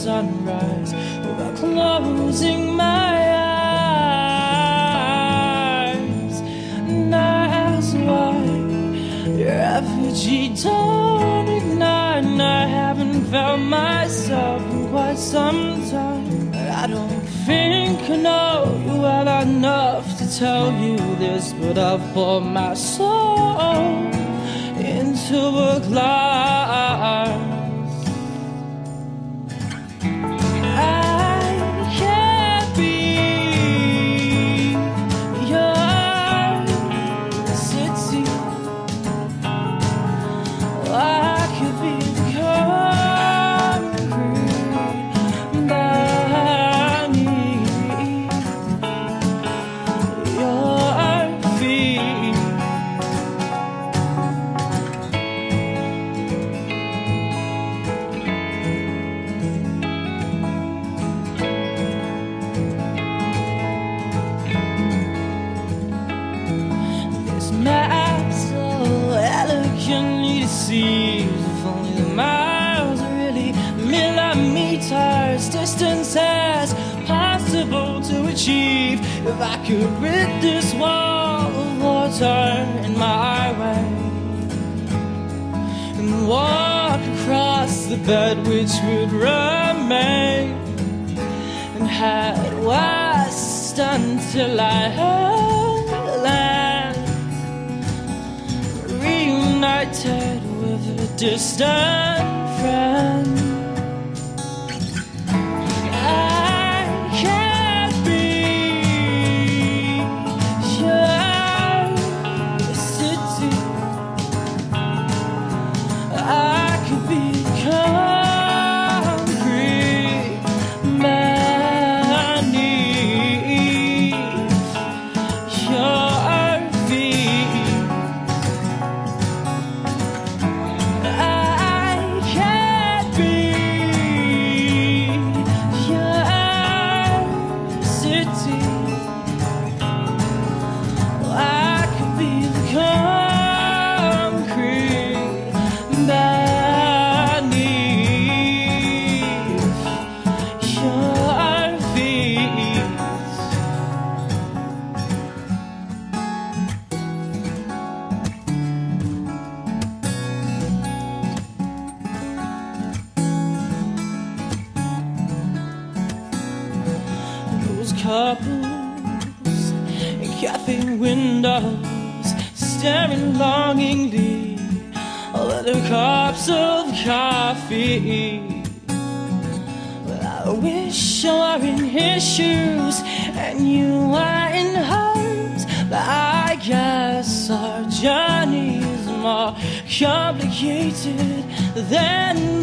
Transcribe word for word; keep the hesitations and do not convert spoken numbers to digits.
sunrise without closing my eyes. And that's why your effigy don't ignite, and I haven't felt myself in quite some time. I don't think I know you well enough to tell you this, but I've poured my soul into a glass. If only the miles are really millimeters, distance as possible to achieve. If I could rid this wall of water in my way and walk across the bed which would remain, and head west until I had land, reunited with a distant friend. I can't be your city. I could be concrete beneath your feet. Couples in cafe windows staring longingly at their cups of coffee. Well, I wish I were in his shoes and you are in hers, but I guess our journey is more complicated than